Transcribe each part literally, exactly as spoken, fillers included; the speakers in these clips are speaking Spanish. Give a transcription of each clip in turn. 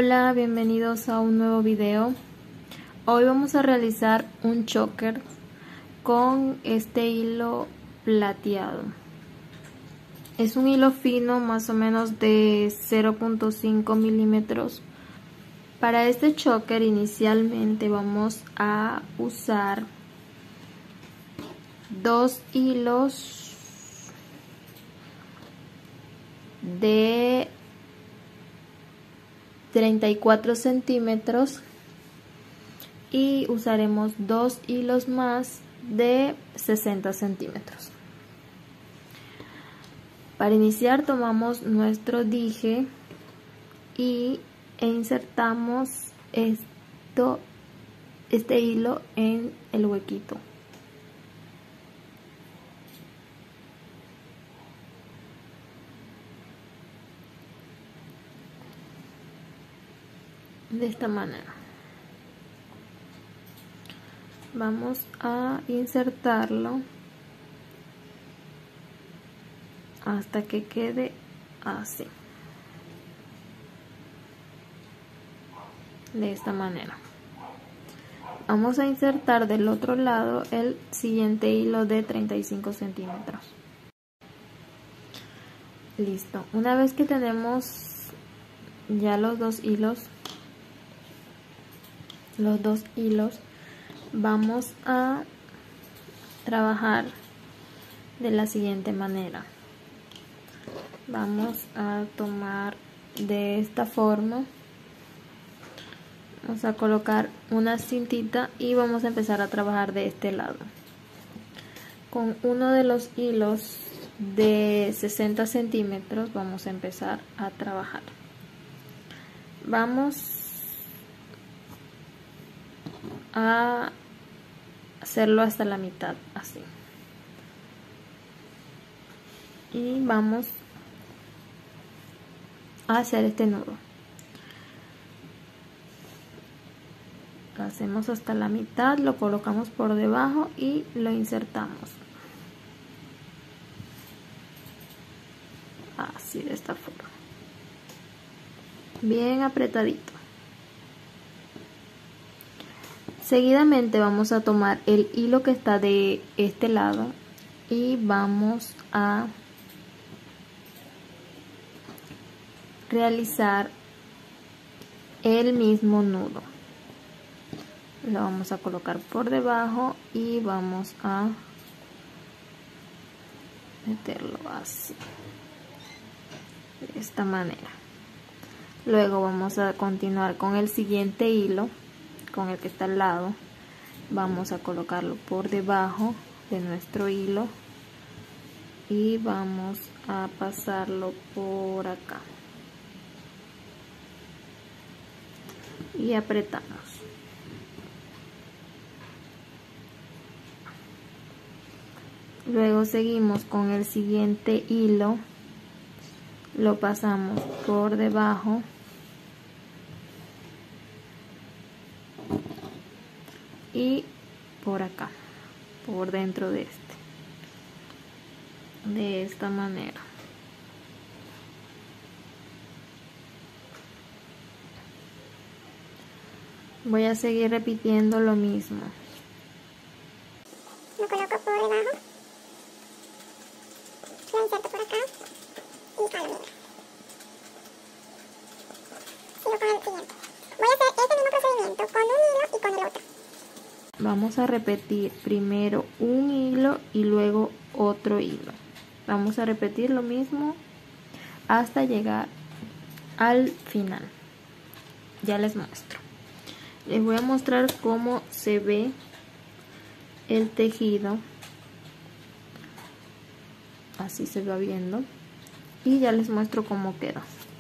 Hola, bienvenidos a un nuevo video. Hoy vamos a realizar un choker con este hilo plateado. Es un hilo fino, más o menos de cero punto cinco milímetros. Para este choker inicialmente vamos a usar dos hilos de treinta y cuatro centímetros y usaremos dos hilos más de sesenta centímetros. Para iniciar tomamos nuestro dije y e insertamos esto, este hilo en el huequito. De esta manera vamos a insertarlo hasta que quede así, de esta manera. Vamos a insertar del otro lado el siguiente hilo de treinta y cinco centímetros. Listo. Una vez que tenemos ya los dos hilos los dos hilos vamos a trabajar de la siguiente manera. Vamos a tomar de esta forma, vamos a colocar una cintita y vamos a empezar a trabajar de este lado. Con uno de los hilos de sesenta centímetros vamos a empezar a trabajar. Vamos a hacerlo hasta la mitad, así, y vamos a hacer este nudo. Lo hacemos hasta la mitad, lo colocamos por debajo y lo insertamos así, de esta forma, bien apretadito. Seguidamente vamos a tomar el hilo que está de este lado y vamos a realizar el mismo nudo. Lo vamos a colocar por debajo y vamos a meterlo así, de esta manera. Luego vamos a continuar con el siguiente hilo, con el que está al lado. Vamos a colocarlo por debajo de nuestro hilo y vamos a pasarlo por acá y apretamos. Luego seguimos con el siguiente hilo, lo pasamos por debajo y por acá, por dentro de este, de esta manera. Voy a seguir repitiendo lo mismo. Lo coloco por debajo, lo inserto por acá y al medio. Sigo con el siguiente. Voy a hacer este mismo procedimiento con un hilo y con el otro. Vamos a repetir primero un hilo y luego otro hilo. Vamos a repetir lo mismo hasta llegar al final. Ya les muestro. Les voy a mostrar cómo se ve el tejido. Así se va viendo. Y ya les muestro cómo queda.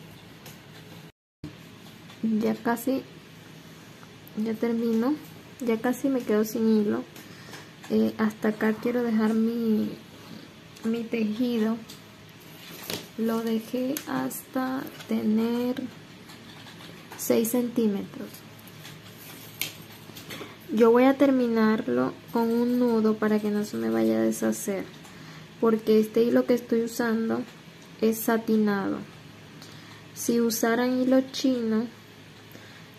Ya casi, ya termino. Ya casi me quedo sin hilo. Eh, hasta acá quiero dejar mi, mi tejido. Lo dejé hasta tener seis centímetros. Yo voy a terminarlo con un nudo para que no se me vaya a deshacer, porque este hilo que estoy usando es satinado. Si usaran hilo chino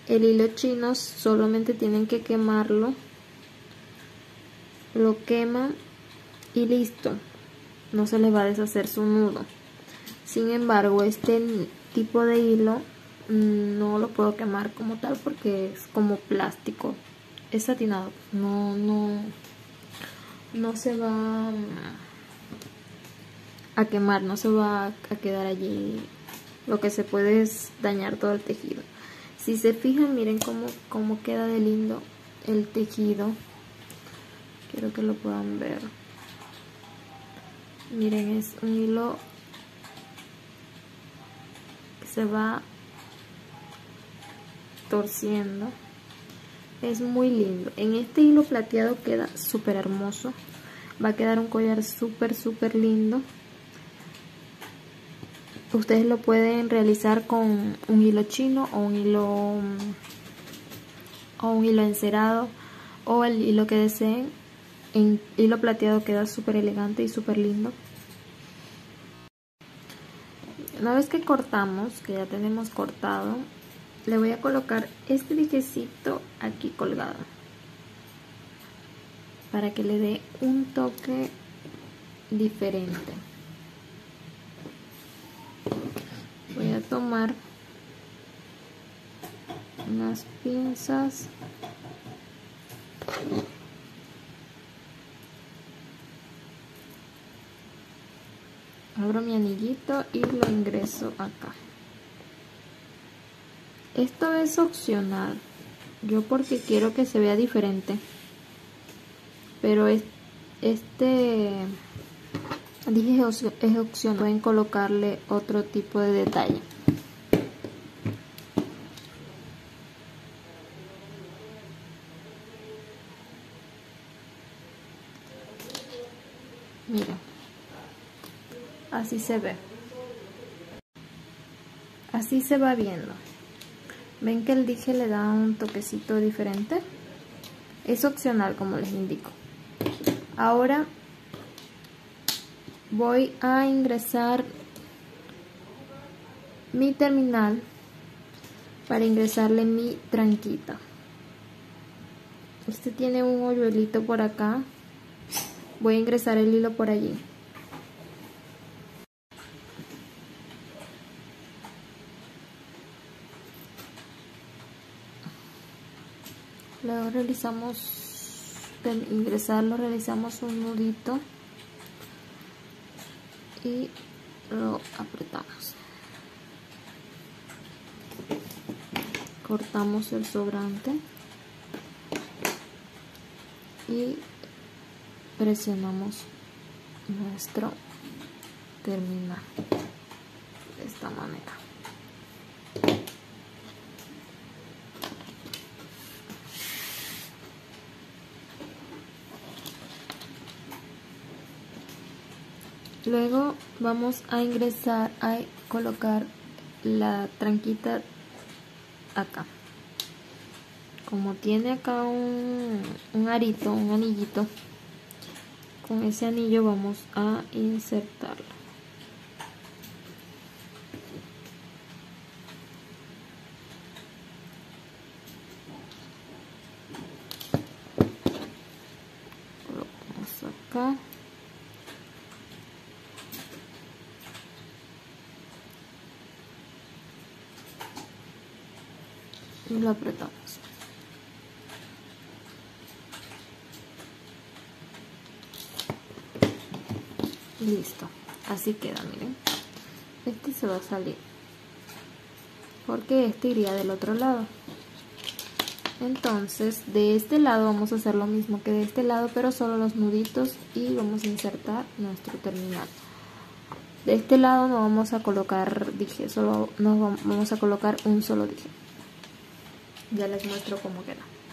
el hilo chino solamente tienen que quemarlo, lo queman y listo, no se les va a deshacer su nudo. Sin embargo, este tipo de hilo no lo puedo quemar como tal porque es como plástico, es satinado, no, no, no se va a quemar, no se va a quedar allí, lo que se puede es dañar todo el tejido. Si se fijan, miren cómo, cómo queda de lindo el tejido, quiero que lo puedan ver. Miren, es un hilo que se va torciendo, es muy lindo. En este hilo plateado queda súper hermoso, va a quedar un collar súper súper lindo. Ustedes lo pueden realizar con un hilo chino o un hilo o un hilo encerado o el hilo que deseen. En hilo plateado queda súper elegante y súper lindo. Una vez que cortamos, que ya tenemos cortado, le voy a colocar este dijecito aquí colgado para que le dé un toque diferente. Voy a tomar unas pinzas abro mi anillito y lo ingreso acá. Esto es opcional, yo porque quiero que se vea diferente, pero es, este dije es opcional, pueden colocarle otro tipo de detalle. Miren, así se ve, así se va viendo. Ven que el dije le da un toquecito diferente, es opcional como les indico. Ahora voy a ingresar mi terminal para ingresarle mi tranquita. Este tiene un hoyuelito por acá, voy a ingresar el hilo por allí. Luego realizamos, de ingresarlo, realizamos un nudito y lo apretamos. Cortamos el sobrante y presionamos nuestro terminal de esta manera. Luego vamos a ingresar, a colocar la tranquita acá. Como tiene acá un, un arito, un anillito, con ese anillo vamos a insertarlo. Colocamos acá. Y lo apretamos. Y listo, así queda, miren. Este se va a salir porque este iría del otro lado. Entonces de este lado vamos a hacer lo mismo que de este lado, pero solo los nuditos, y vamos a insertar nuestro terminal. De este lado no vamos a colocar dije, solo nos vamos a colocar un solo dije. Ya les muestro cómo queda.